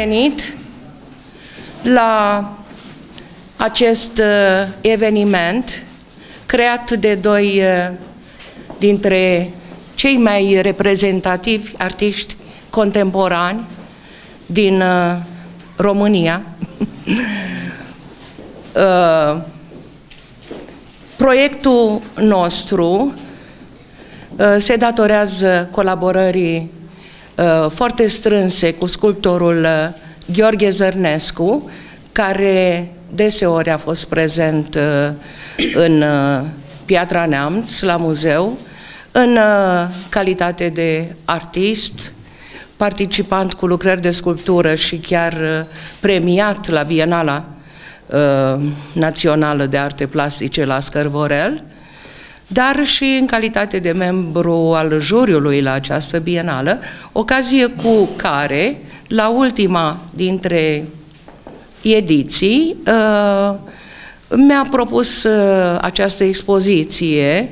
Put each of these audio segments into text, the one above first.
venit la acest eveniment creat de doi dintre cei mai reprezentativi artiști contemporani din România. Proiectul nostru se datorează colaborării foarte strânse cu sculptorul Gheorghe Zărnescu, care deseori a fost prezent în Piatra Neamț, la muzeu, în calitate de artist, participant cu lucrări de sculptură și chiar premiat la Bienala Națională de Arte Plastice la Scărvorel, dar și în calitate de membru al juriului la această bienală, ocazie cu care, la ultima dintre ediții, mi-a propus această expoziție,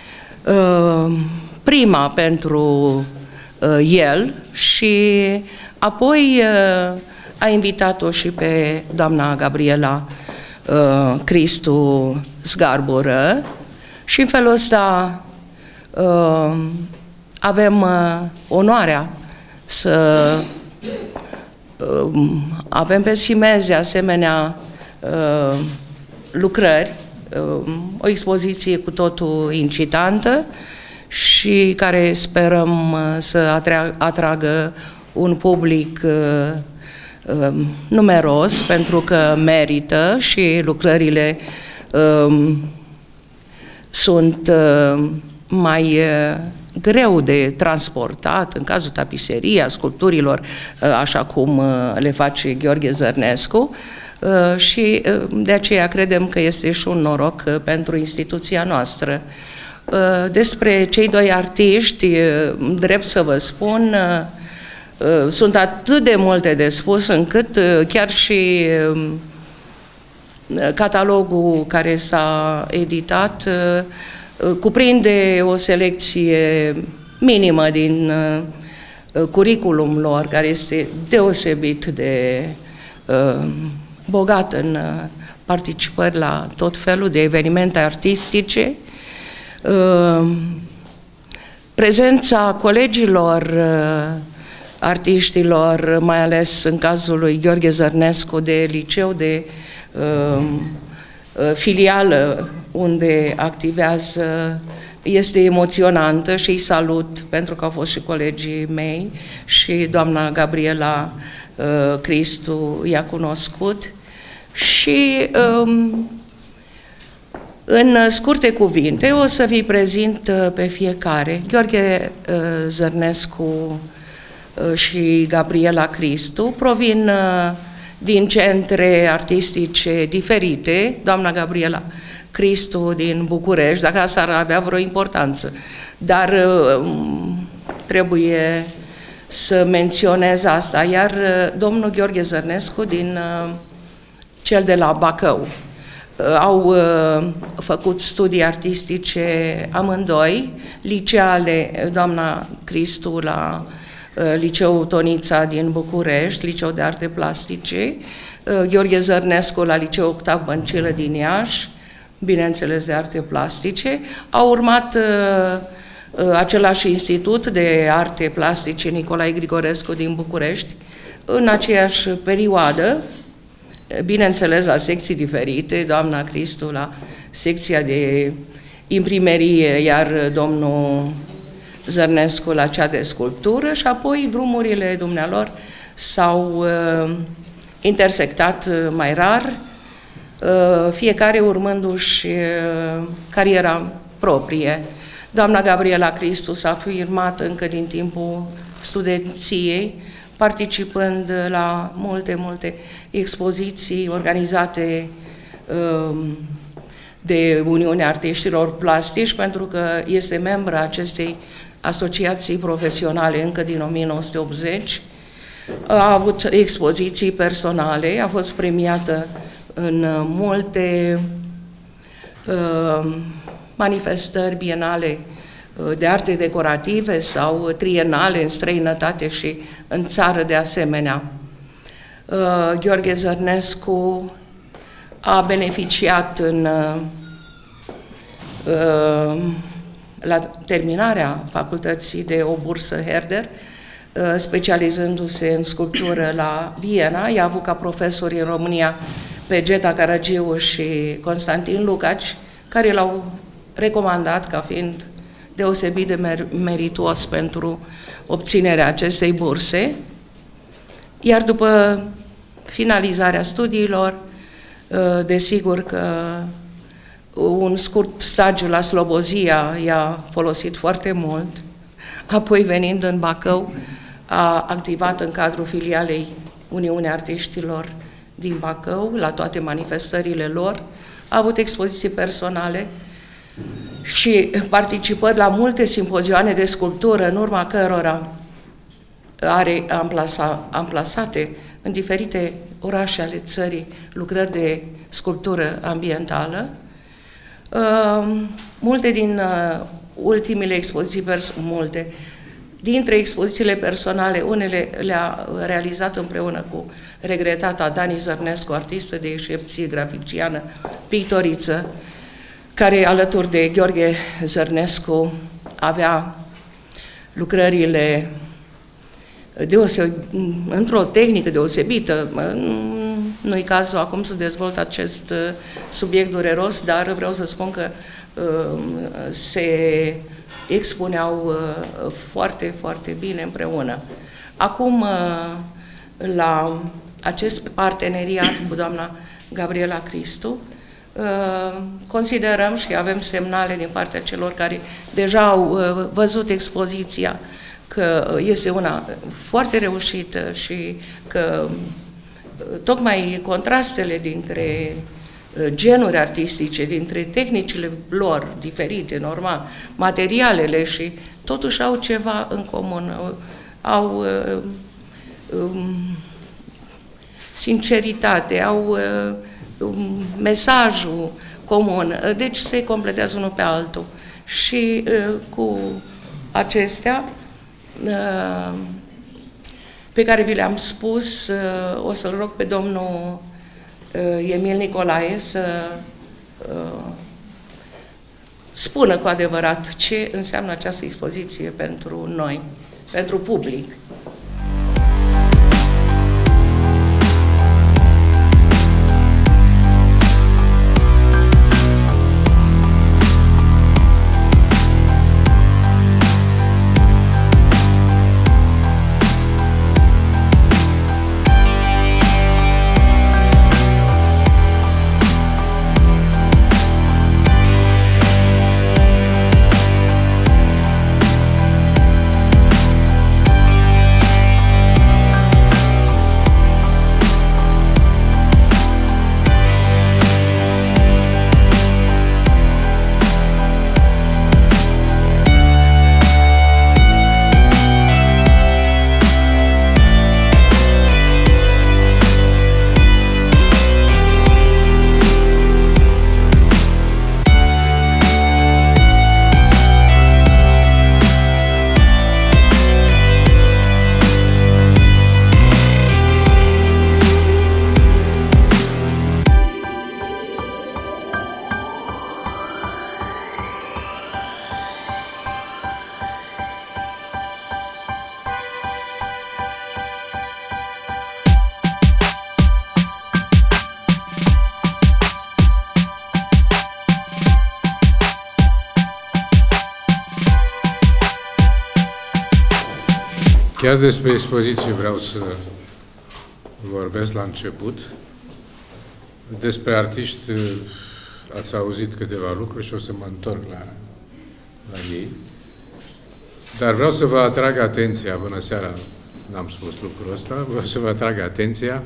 prima pentru el, și apoi a invitat-o și pe doamna Gabriela Cristu Zgarbură și în felul ăsta avem onoarea să avem pe Simeze asemenea lucrări, o expoziție cu totul incitantă și care sperăm să atragă un public numeros, pentru că merită și lucrările sunt mai greu de transportat, în cazul tapiseriei, a sculpturilor, așa cum le face Gheorghe Zărnescu, și de aceea credem că este și un noroc pentru instituția noastră. Despre cei doi artiști, drept să vă spun, sunt atât de multe de spus, încât chiar și catalogul care s-a editat cuprinde o selecție minimă din curriculum lor, care este deosebit de bogat în participări la tot felul de evenimente artistice. Prezența colegilor artiștilor, mai ales în cazul lui Gheorghe Zărnescu, de liceu, de filială unde activează, este emoționantă și îi salut, pentru că au fost și colegii mei și doamna Gabriela Cristu i-a cunoscut. Și în scurte cuvinte o să vi prezint pe fiecare. Gheorghe Zărnescu și Gabriela Cristu provin din centre artistice diferite. Doamna Gabriela Cristu din București, dacă asta ar avea vreo importanță, dar trebuie să menționez asta, iar domnul Gheorghe Zărnescu din cel de la Bacău. Au făcut studii artistice amândoi, liceale, doamna Cristu la Liceul Tonița din București, Liceu de Arte Plastice, Gheorghe Zărnescu la Liceul Octav Băncilă din Iași, bineînțeles de Arte Plastice. Au urmat același institut de Arte Plastice Nicolae Grigorescu din București, în aceeași perioadă, bineînțeles la secții diferite, doamna Cristu la secția de imprimerie, iar domnul Zărnescu la cea de sculptură, și apoi drumurile dumnealor s-au intersectat mai rar, fiecare urmându-și cariera proprie. Doamna Gabriela Cristu s-a afirmat încă din timpul studenției, participând la multe expoziții organizate de Uniunea Artiștilor Plastici, pentru că este membră acestei asociații profesionale încă din 1980. A avut expoziții personale, a fost premiată în multe manifestări bienale de arte decorative sau trienale în străinătate și în țară de asemenea. Gheorghe Zărnescu a beneficiat la terminarea facultății de o bursă Herder, specializându-se în sculptură la Viena. I-a avut ca profesori în România pe Geta Caragiu și Constantin Lucaci, care l-au recomandat ca fiind deosebit de merituos pentru obținerea acestei burse. Iar după finalizarea studiilor, desigur că un scurt stagiu la Slobozia i-a folosit foarte mult. Apoi, venind în Bacău, a activat în cadrul filialei Uniunii Artiștilor din Bacău, la toate manifestările lor, a avut expoziții personale și participări la multe simpozioane de sculptură, în urma cărora are amplasate în diferite orașe ale țării lucrări de sculptură ambientală. Multe din ultimele expoziții, dintre expozițiile personale, unele le-a realizat împreună cu regretata Dani Zărnescu, artistă de excepție, graficiană, pictoriță, care, alături de Gheorghe Zărnescu, avea lucrările într-o tehnică deosebită. Nu-i cazul acum să dezvolt acest subiect dureros, dar vreau să spun că se expuneau foarte, foarte bine împreună. Acum, la acest parteneriat cu doamna Gabriela Cristu, considerăm și avem semnale din partea celor care deja au văzut expoziția că este una foarte reușită și că tocmai contrastele dintre genuri artistice, dintre tehnicile lor diferite, normal, materialele și totuși au ceva în comun, au sinceritate, au mesajul comun, deci se completează unul pe altul. Și cu acestea pe care vi le-am spus, o să-l rog pe domnul Emil Nicolae să spună cu adevărat ce înseamnă această expoziție pentru noi, pentru public. Chiar despre expoziție vreau să vorbesc la început. Despre artiști ați auzit câteva lucruri și o să mă întorc la ei. Dar vreau să vă atrag atenția, bună seara, n-am spus lucrul ăsta, vreau să vă atrag atenția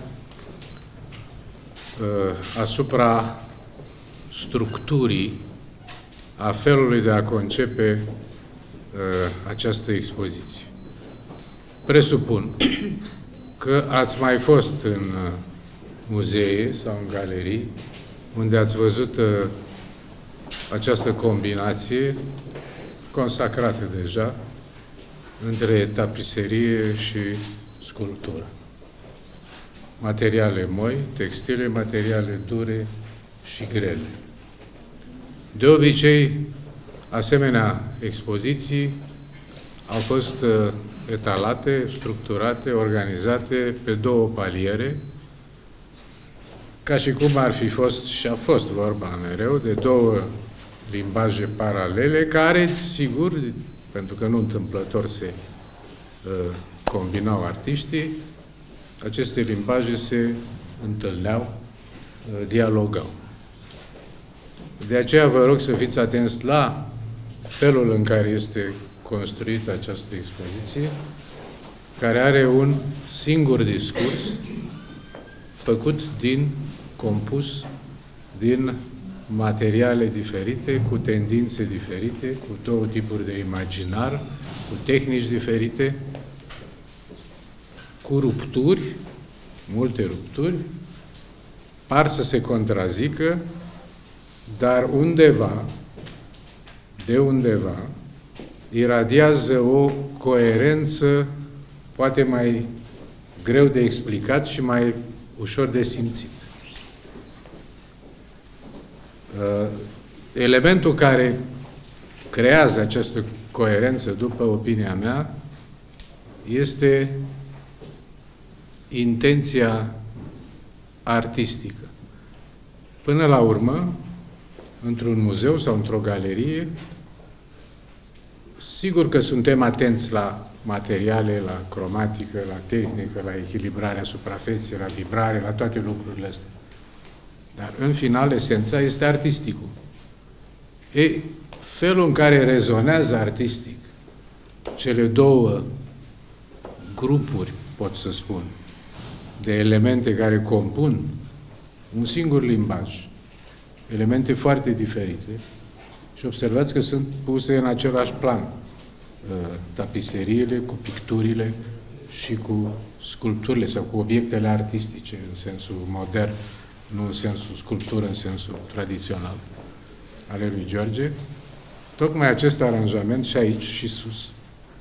asupra structurii, a felului de a concepe această expoziție. Presupun că ați mai fost în muzee sau în galerii unde ați văzut această combinație consacrată deja între tapiserie și sculptură. materiale moi, textile, materiale dure și grele. De obicei, asemenea expoziții au fost etalate, structurate, organizate pe două paliere, ca și cum ar fi fost și a fost vorba mereu de două limbaje paralele care, sigur, pentru că nu întâmplător se combinau artiștii, aceste limbaje se întâlneau, dialogau. De aceea vă rog să fiți atenți la felul în care este construită această expoziție, care are un singur discurs făcut compus din materiale diferite, cu tendințe diferite, cu două tipuri de imaginar, cu tehnici diferite, cu rupturi, multe rupturi, par să se contrazică, dar de undeva, iradiază o coerență poate mai greu de explicat și mai ușor de simțit. Elementul care creează această coerență, după opinia mea, este intenția artistică. Până la urmă, într-un muzeu sau într-o galerie, sigur că suntem atenți la materiale, la cromatică, la tehnică, la echilibrarea suprafeței, la vibrare, la toate lucrurile astea. Dar, în final, esența este artisticul. Felul în care rezonează artistic cele două grupuri, pot să spun, de elemente care compun un singur limbaj, elemente foarte diferite, și observați că sunt puse în același plan. Tapiseriile cu picturile și cu sculpturile sau cu obiectele artistice, în sensul modern, nu în sensul sculptură, în sensul tradițional ale lui George. Tocmai acest aranjament, și aici și sus,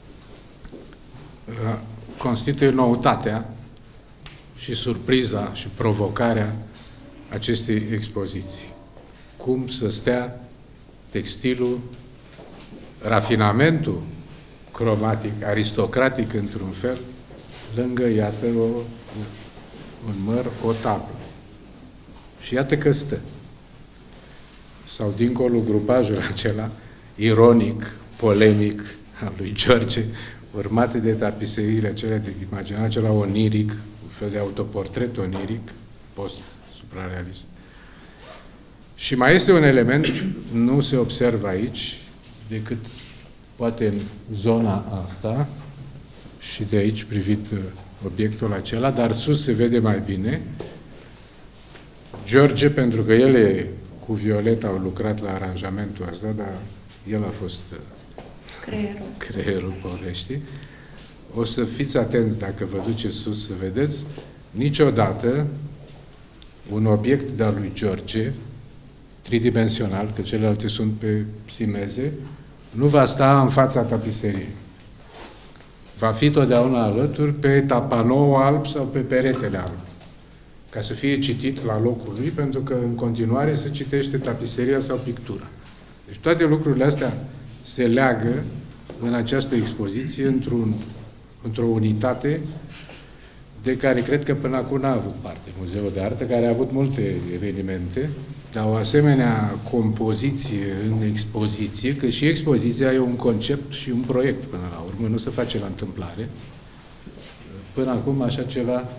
constituie noutatea și surpriza și provocarea acestei expoziții. Cum să stea textilul, rafinamentul cromatic, aristocratic într-un fel, lângă, iată, un măr, o tablă. Și iată că stă. Sau dincolo grupajul acela, ironic, polemic, al lui George, urmate de tapiseriile acelea de imaginare, acela oniric, un fel de autoportret oniric, post-suprarealist. Și mai este un element, nu se observă aici, decât poate în zona asta, și de aici privit obiectul acela, dar sus se vede mai bine. George, pentru că el cu Violeta au lucrat la aranjamentul ăsta, dar el a fost creierul poveștii. O să fiți atenți dacă vă duceți sus să vedeți, niciodată un obiect de-al lui George, tridimensional, că celelalte sunt pe simeze, nu va sta în fața tapiseriei. Va fi totdeauna alături pe tapanou alb sau pe peretele alb, ca să fie citit la locul lui, pentru că în continuare se citește tapiseria sau pictura. Deci toate lucrurile astea se leagă în această expoziție într-o unitate de care cred că până acum n-a avut parte Muzeul de Artă, care a avut multe evenimente, dar o asemenea compoziție în expoziție, că și expoziția e un concept și un proiect până la urmă, nu se face la întâmplare. Până acum așa ceva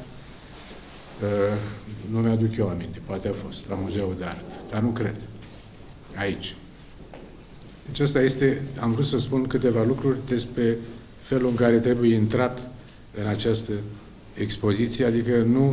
nu mi-aduc eu aminte, poate a fost la Muzeul de Artă, dar nu cred. Aici. Deci asta este, am vrut să spun câteva lucruri despre felul în care trebuie intrat în această expoziție, adică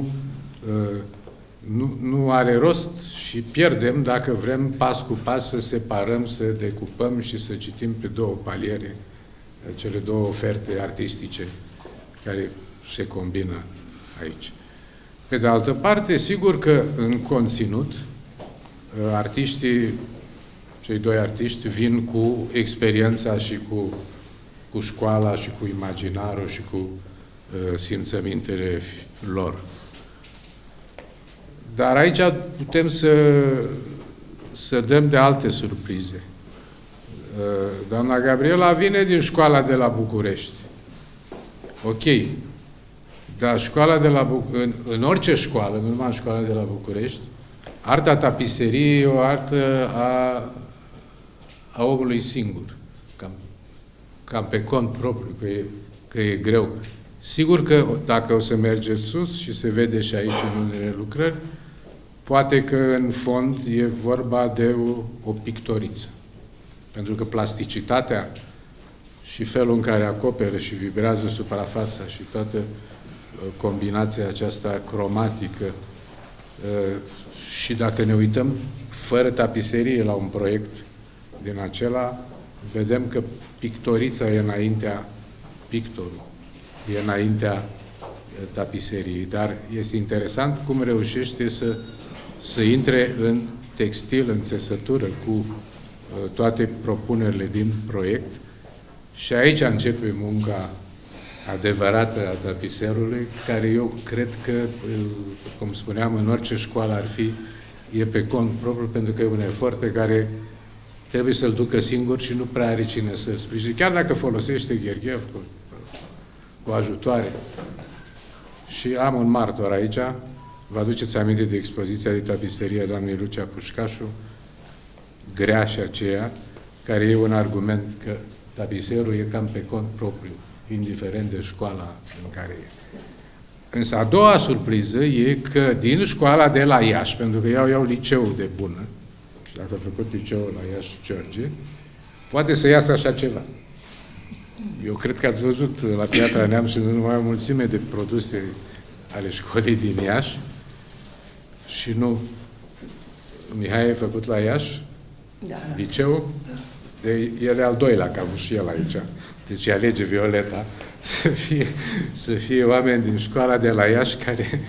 nu are rost și pierdem dacă vrem pas cu pas să separăm, să decupăm și să citim pe două paliere cele două oferte artistice care se combină aici. Pe de altă parte, sigur că în conținut, artiștii, cei doi artiști, vin cu experiența și cu școala și cu imaginarul și cu simțămintele lor. Dar aici putem să dăm de alte surprize. Doamna Gabriela vine din școala de la București. Ok. Dar școala de la în orice școală, nu numai în școala de la București, arta tapiseriei e o artă a omului singur. Cam pe cont propriu, că e greu. Sigur că dacă o să mergeți sus, și se vede și aici în unele lucrări, poate că în fond e vorba de o pictoriță. Pentru că plasticitatea și felul în care acoperă și vibrează suprafața și toată combinația aceasta cromatică și dacă ne uităm fără tapiserie la un proiect din acela, vedem că pictorița e înaintea pictorului, e înaintea tapiseriei. Dar este interesant cum reușește să intre în textil, în țesătură, cu toate propunerile din proiect. Și aici începe munca adevărată a tapiserului, care eu cred că, cum spuneam, în orice școală ar fi, e pe cont propriu, pentru că e un efort pe care trebuie să-l ducă singur și nu prea are cine să-l sprijine. Chiar dacă folosește Gherghev cu ajutoare. Și am un martor aici, vă aduceți aminte de expoziția de tapiserie a doamnei Lucia Pușcașu, grea și aceea, care e un argument că tapiserul e cam pe cont propriu, indiferent de școala în care e. Însă a doua surpriză e că din școala de la Iași, pentru că eu iau liceul de bună, și dacă a făcut liceul la Iași George, poate să iasă așa ceva. Eu cred că ați văzut la Piatra Neamț și numai o mulțime de produse ale școlii din Iași și nu... Mihai a făcut la Iași? Da. Liceul? Da. El e al doilea, că a avut și el aici. Deci alege Violeta să fie oameni din școala de la Iași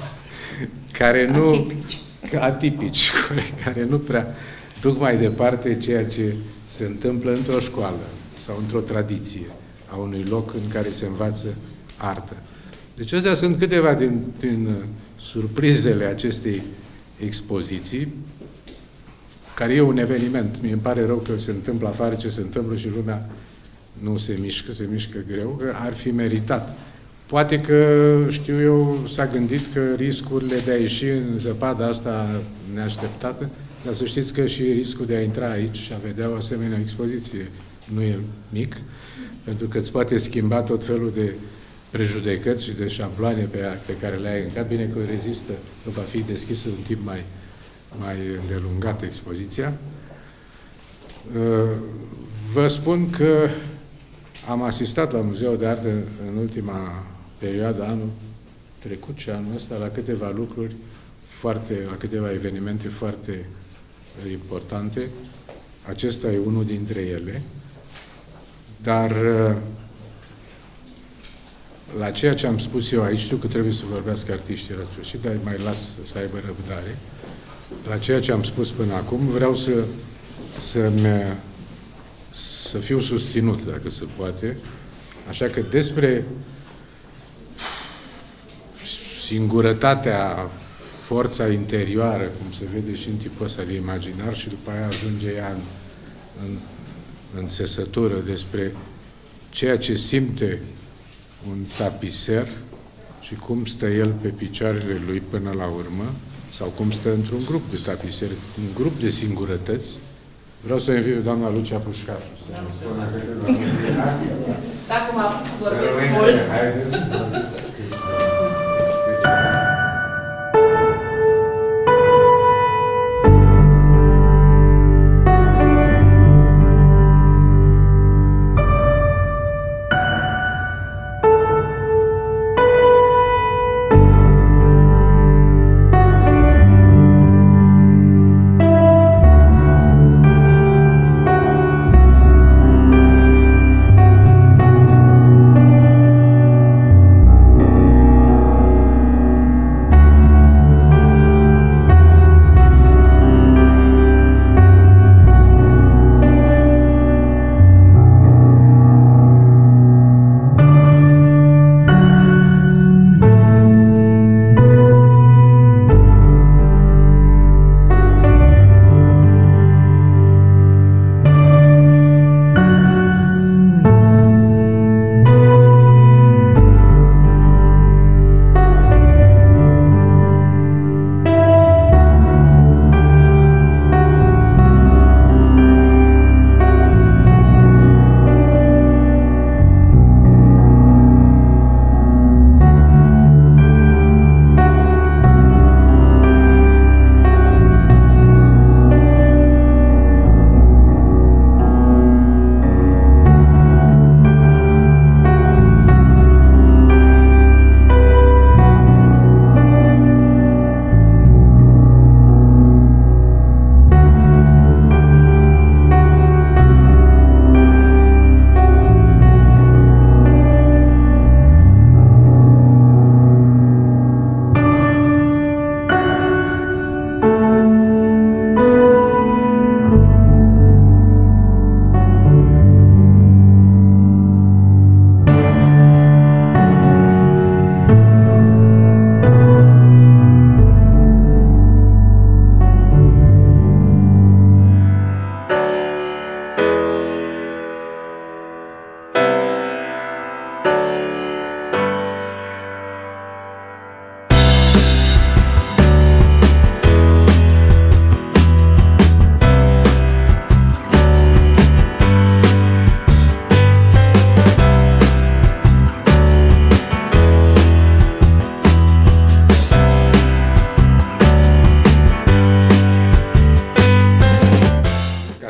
care nu... Atipici, care nu prea duc mai departe ceea ce se întâmplă într-o școală sau într-o tradiție a unui loc în care se învață artă. Deci astea sunt câteva din surprizele acestei expoziții, care e un eveniment. Mie îmi pare rău că se întâmplă afară ce se întâmplă și lumea nu se mișcă greu, că ar fi meritat. Poate că, știu eu, s-a gândit că riscurile de a ieși în zăpada asta neașteptată, dar să știți că și riscul de a intra aici și a vedea o asemenea expoziție nu e mic, pentru că îți poate schimba tot felul de prejudecăți și de șabloane pe care le ai în cap. Bine că rezistă, că va fi deschisă un timp mai îndelungată expoziția. Vă spun că am asistat la Muzeul de Artă în ultima perioadă, anul trecut și anul ăsta, la câteva lucruri la câteva evenimente foarte importante. Acesta e unul dintre ele. Dar la ceea ce am spus eu aici, știu că trebuie să vorbească artiștii la sfârșit, dar mai las să aibă răbdare. La ceea ce am spus până acum, vreau să fiu susținut, dacă se poate. Așa că despre singurătatea, forța interioară, cum se vede și în tipul ăsta de imaginar, și după aia ajunge ea în țesătură, despre ceea ce simte un tapiser și cum stă el pe picioarele lui până la urmă, sau cum stă într-un grup de tapiseri, un grup de singurătăți. Vreau să invit doamna Lucia Pușcașu. Dacă mă apuc să vorbesc mult... Haideți.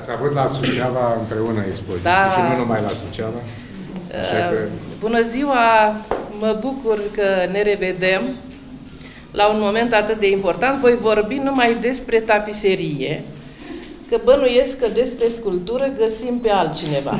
Ați avut la Suceava împreună expoziții, da. Și nu numai la Suceava? Așa că... Bună ziua! Mă bucur că ne revedem la un moment atât de important. Voi vorbi numai despre tapiserie, că bănuiesc că despre sculptură găsim pe altcineva.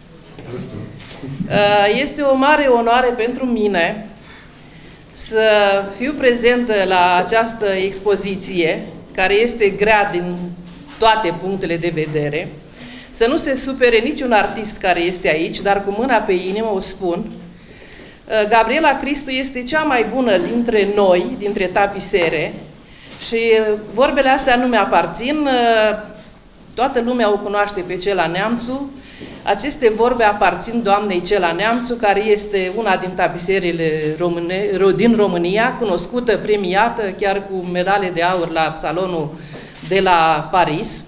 Este o mare onoare pentru mine să fiu prezentă la această expoziție, care este grea din toate punctele de vedere. Să nu se supere niciun artist care este aici, dar cu mâna pe inimă o spun. Gabriela Cristu este cea mai bună dintre noi, dintre tapisere, și vorbele astea nu mi-aparțin, toată lumea o cunoaște pe Cela Neamțu. Aceste vorbe aparțin doamnei Cela Neamțu, care este una din tapiserile din România, cunoscută, premiată, chiar cu medale de aur la salonul de la Paris.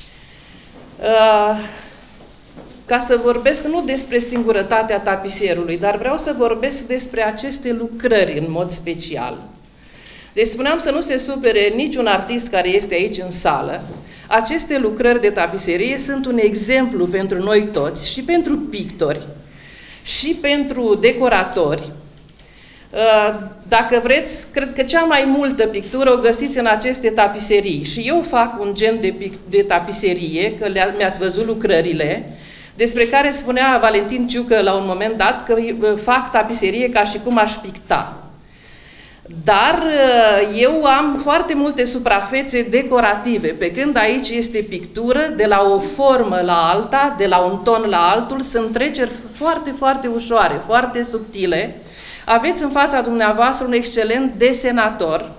Ca să vorbesc nu despre singurătatea tapiserului, dar vreau să vorbesc despre aceste lucrări în mod special. Deci spuneam să nu se supere niciun artist care este aici în sală. Aceste lucrări de tapiserie sunt un exemplu pentru noi toți, și pentru pictori, și pentru decoratori. Dacă vreți, cred că cea mai multă pictură o găsiți în aceste tapiserii. Și eu fac un gen de tapiserie, că mi-ați văzut lucrările, despre care spunea Valentin Ciucă la un moment dat că fac tapiserie ca și cum aș picta. Dar eu am foarte multe suprafețe decorative, pe când aici este pictură, de la o formă la alta, de la un ton la altul, sunt treceri foarte, foarte ușoare, foarte subtile. Aveți în fața dumneavoastră un excelent desenator.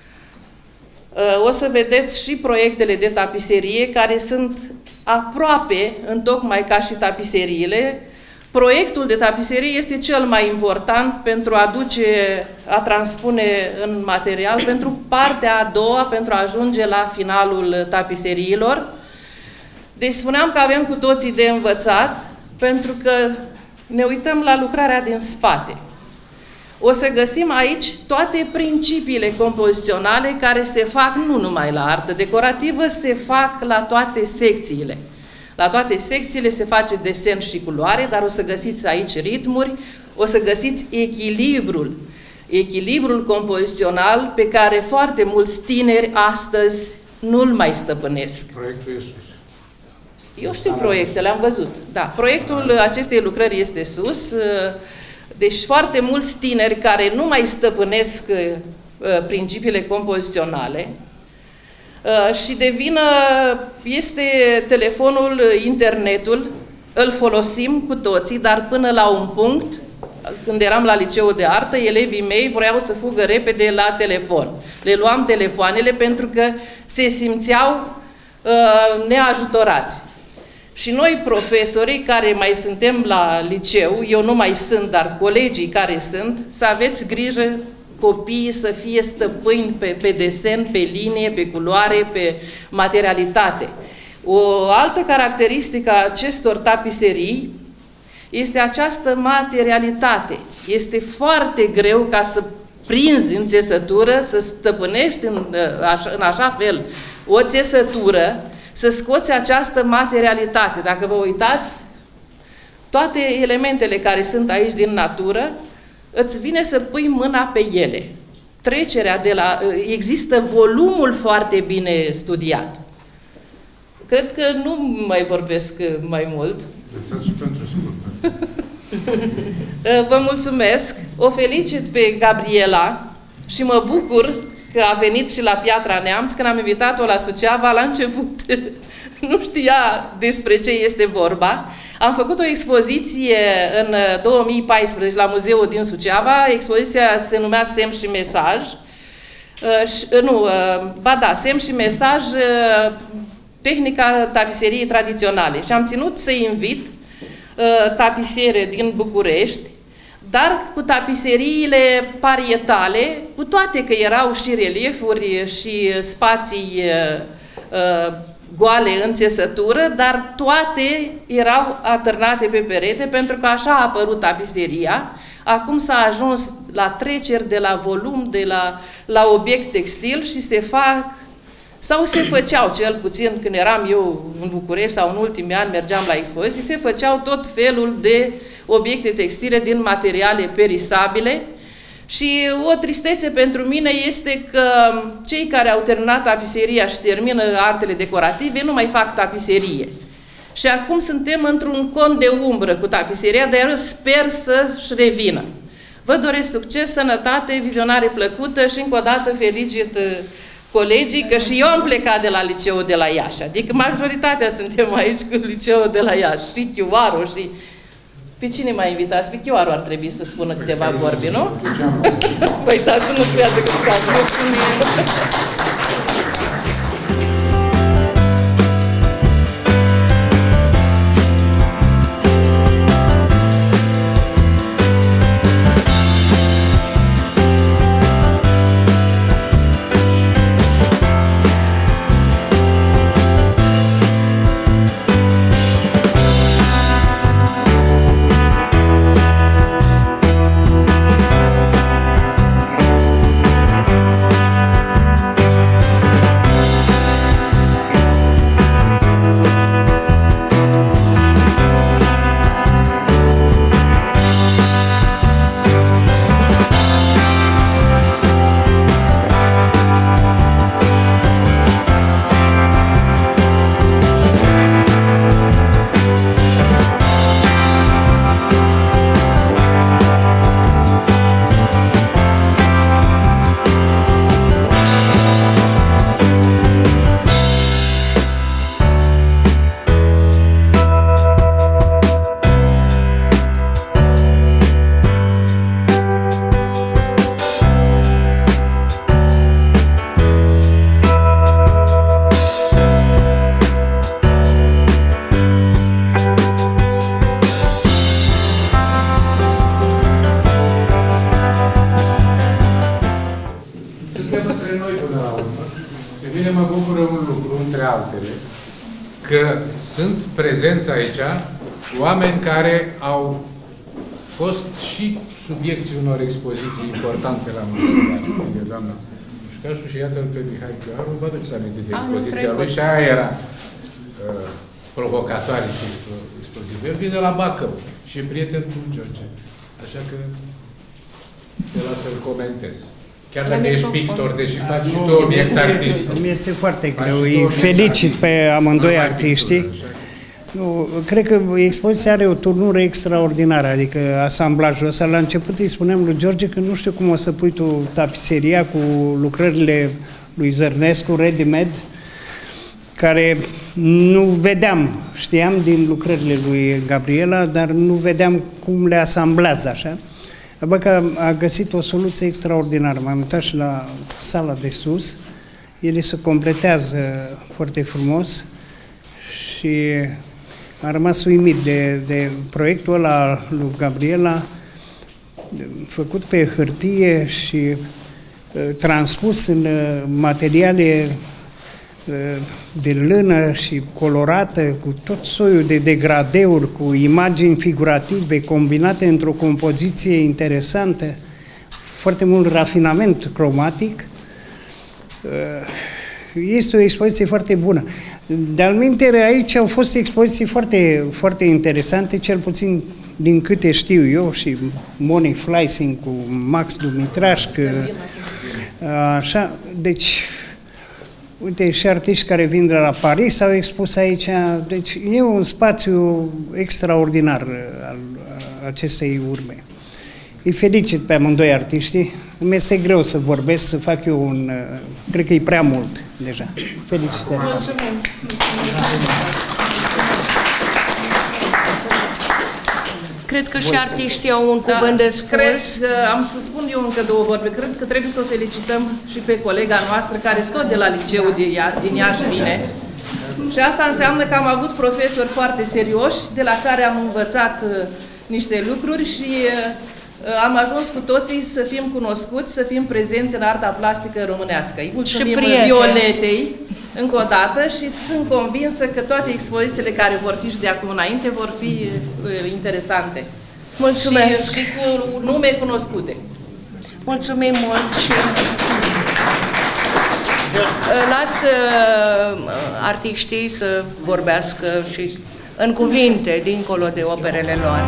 O să vedeți și proiectele de tapiserie, care sunt aproape, întocmai ca și tapiseriile. Proiectul de tapiserie este cel mai important pentru a transpune în material, pentru partea a doua, pentru a ajunge la finalul tapiseriilor. Deci spuneam că avem cu toții de învățat, pentru că ne uităm la lucrarea din spate. O să găsim aici toate principiile compoziționale care se fac nu numai la artă decorativă, se fac la toate secțiile. La toate secțiile se face desen și culoare, dar o să găsiți aici ritmuri, o să găsiți echilibrul compozițional pe care foarte mulți tineri astăzi nu-l mai stăpânesc. Proiectul e sus. Eu știu proiectele, am văzut. Da, proiectul acestei lucrări este sus. Deci foarte mulți tineri care nu mai stăpânesc principiile compoziționale și de vină este telefonul, internetul, îl folosim cu toții, dar până la un punct, când eram la liceul de artă, elevii mei vreau să fugă repede la telefon. Le luam telefoanele pentru că se simțeau neajutorați. Și noi, profesorii care mai suntem la liceu, eu nu mai sunt, dar colegii care sunt, să aveți grijă copiii să fie stăpâni pe desen, pe linie, pe culoare, pe materialitate. O altă caracteristică a acestor tapiserii este această materialitate. Este foarte greu ca să prinzi în țesătură, să stăpânești în așa fel o țesătură, să scoți această materialitate. Dacă vă uitați, toate elementele care sunt aici din natură, îți vine să pui mâna pe ele. Trecerea de la... Există volumul foarte bine studiat. Cred că nu mai vorbesc mai mult. Lăsați și pentru scurt. Vă mulțumesc. O felicit pe Gabriela și mă bucur că a venit și la Piatra Neamț. Când am invitat-o la Suceava, la început nu știa despre ce este vorba. Am făcut o expoziție în 2014 la muzeul din Suceava. Expoziția se numea Semn și Mesaj. Semn și Mesaj, tehnica tapiseriei tradiționale. Și am ținut să invit tapisere din București, dar cu tapiseriile parietale, cu toate că erau și reliefuri și spații goale în țesătură, dar toate erau atârnate pe perete, pentru că așa a apărut tapiseria. Acum s-a ajuns la treceri de la volum, la obiect textil și se fac Sau se făceau, cel puțin când eram eu în București sau în ultimii ani mergeam la expoziții, se făceau tot felul de obiecte textile din materiale perisabile. Și o tristețe pentru mine este că cei care au terminat tapiseria și termină artele decorative nu mai fac tapiserie. Și acum suntem într-un cont de umbră cu tapiseria, dar eu sper să-și revină. Vă doresc succes, sănătate, vizionare plăcută și încă o dată felicit colegii, că și eu am plecat de la liceul de la Iași. Adică majoritatea suntem aici cu liceul de la Iași. Și Chioaru și... Pe cine mai invitați? Pe Chioaru ar trebui să spună câteva vorbe, nu? Păi da, să nu creadă că stați. Că sunt prezenți aici oameni care au fost și subiecții unor expoziții importante la Muzeul de doamna Mușcașu și iată-l pe Mihai Chioaru, vă aduceți aminte de expoziția lui și aia era provocatoare și expoziție. El vine de la Bacău și e prieten cu George. Așa că te las să-l comentez. Chiar dacă ești pictor, deși faci și tu obiect artistic. Mi este foarte greu. Îi felicit pe amândoi artiștii. Nu, cred că expoziția are o turnură extraordinară, adică asamblajul ăsta. La început îi spuneam lui George că nu știu cum o să pui tu tapiseria cu lucrările lui Zărnescu, ready-made, care nu vedeam, știam din lucrările lui Gabriela, dar nu vedeam cum le asamblează așa. Abia că a găsit o soluție extraordinară. M-am uitat și la sala de sus, ele se completează foarte frumos și am rămas uimit de proiectul ăla lui Gabriela, făcut pe hârtie și transpus în materiale de lână și colorată, cu tot soiul de degradeuri, cu imagini figurative combinate într-o compoziție interesantă, foarte mult rafinament cromatic. Este o expoziție foarte bună. De-al minteri, aici au fost expoziții foarte, foarte interesante, cel puțin din câte știu eu, și Moni Fleissing cu Max Dumitrașcă, așa, deci uite, și artiști care vin de la Paris s-au expus aici, deci e un spațiu extraordinar al acestei urme. Îi felicit pe amândoi artiștii, îmi este greu să vorbesc, să fac eu un... cred că e prea mult deja. Felicitări! Mulțumim! Cred că și artiștii au un cuvânt de spus. Cred că, am să spun eu încă două vorbe, cred că trebuie să o felicităm și pe colega noastră, care tot de la liceul din Iași vine. Și asta înseamnă că am avut profesori foarte serioși, de la care am învățat niște lucruri și am ajuns cu toții să fim cunoscuți, să fim prezenți în arta plastică românească. Îi mulțumim Violetei încă o dată și sunt convinsă că toate expozițiile care vor fi și de acum înainte vor fi interesante. Mulțumesc! Și cu nume cunoscute. Mulțumim mult și... Las artiștii să vorbească și în cuvinte, dincolo de operele lor.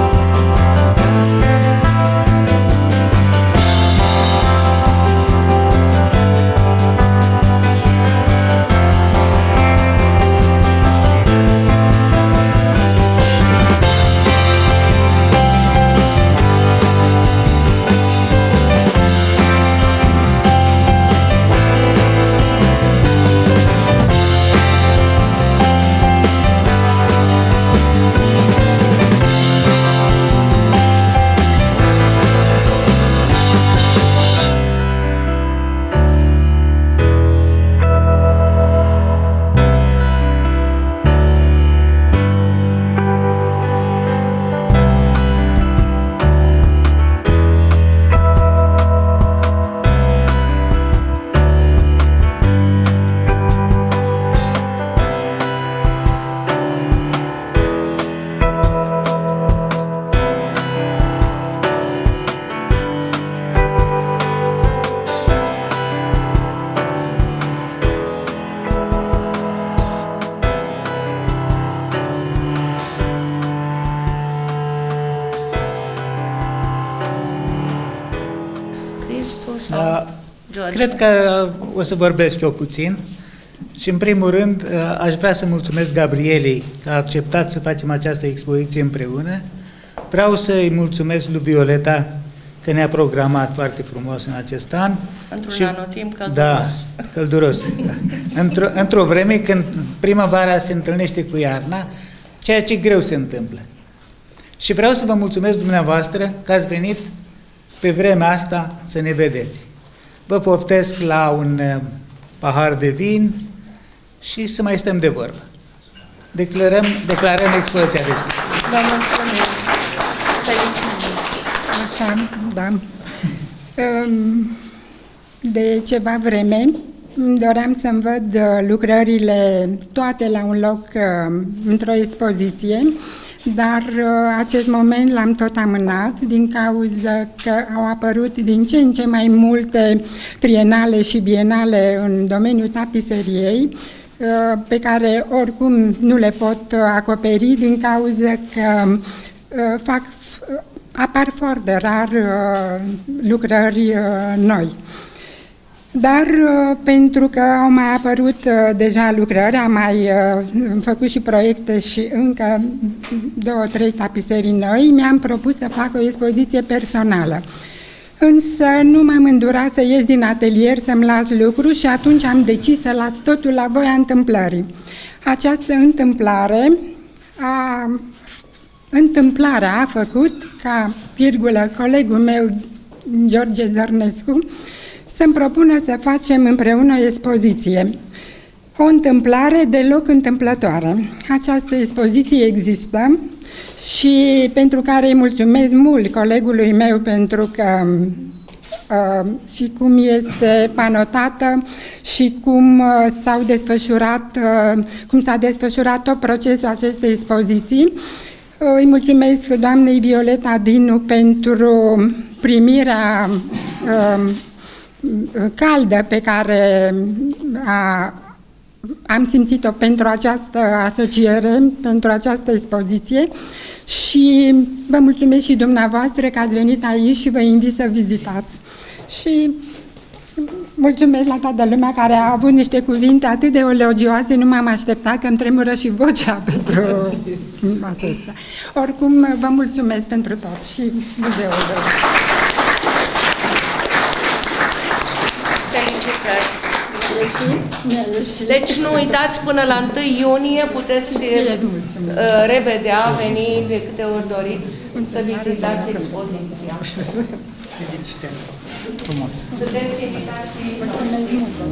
Cred că o să vorbesc eu puțin și în primul rând aș vrea să mulțumesc Gabrielei că a acceptat să facem această expoziție împreună. Vreau să-i mulțumesc lui Violeta că ne-a programat foarte frumos în acest an. Într-un anotimp călduros. Da, călduros. Într-o vreme când primăvara se întâlnește cu iarna, ceea ce greu se întâmplă. Și vreau să vă mulțumesc dumneavoastră că ați venit pe vremea asta să ne vedeți. Vă poftesc la un pahar de vin și să mai stăm de vorbă. Declarăm expoziția deschisă. Vă mulțumim. Așa, da. De ceva vreme doream să-mi văd lucrările toate la un loc într-o expoziție, dar acest moment l-am tot amânat din cauza că au apărut din ce în ce mai multe trienale și bienale în domeniul tapiseriei, pe care oricum nu le pot acoperi din cauza că apar foarte rar lucrări noi. Dar pentru că au mai apărut deja lucrări, am mai făcut și proiecte și încă 2-3 tapiserii noi, mi-am propus să fac o expoziție personală. Însă nu m-am îndurat să ies din atelier, să-mi las lucru și atunci am decis să las totul la voia întâmplării. Această întâmplarea a făcut ca, colegul meu, Gheorghe Zărnescu, să-mi propună să facem împreună o expoziție. O întâmplare deloc întâmplătoare. Această expoziție există și pentru care îi mulțumesc mult colegului meu pentru că și cum este panotată și cum s-a desfășurat tot procesul acestei expoziții. Îi mulțumesc doamnei Violeta Dinu pentru primirea caldă pe care am simțit-o pentru această asociere, pentru această expoziție și vă mulțumesc și dumneavoastră că ați venit aici și vă invit să vizitați. Și mulțumesc la toată lumea care a avut niște cuvinte atât de elogioase, nu m-am așteptat că îmi tremură și vocea pentru acesta. Oricum, vă mulțumesc pentru tot și muzeul. Felicitări! Deci nu uitați, până la 1 iunie puteți revedea, veni de câte ori doriți să vizitați expoziția. Felicitări! Frumos! Sunteți invitați! Mulțumesc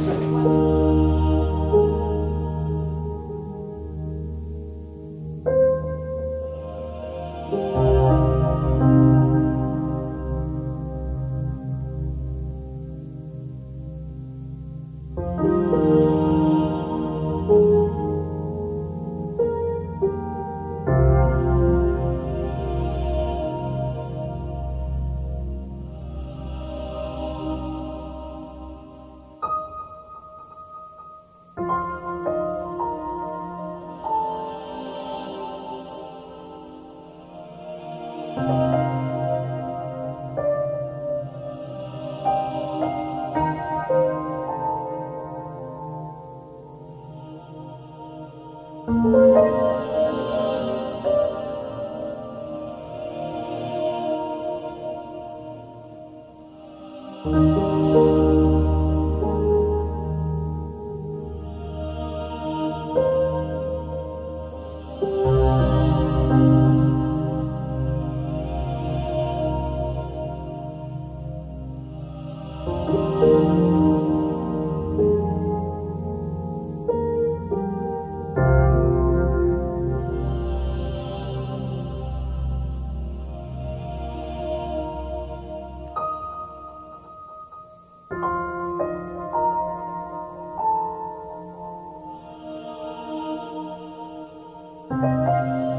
mult! Thank you.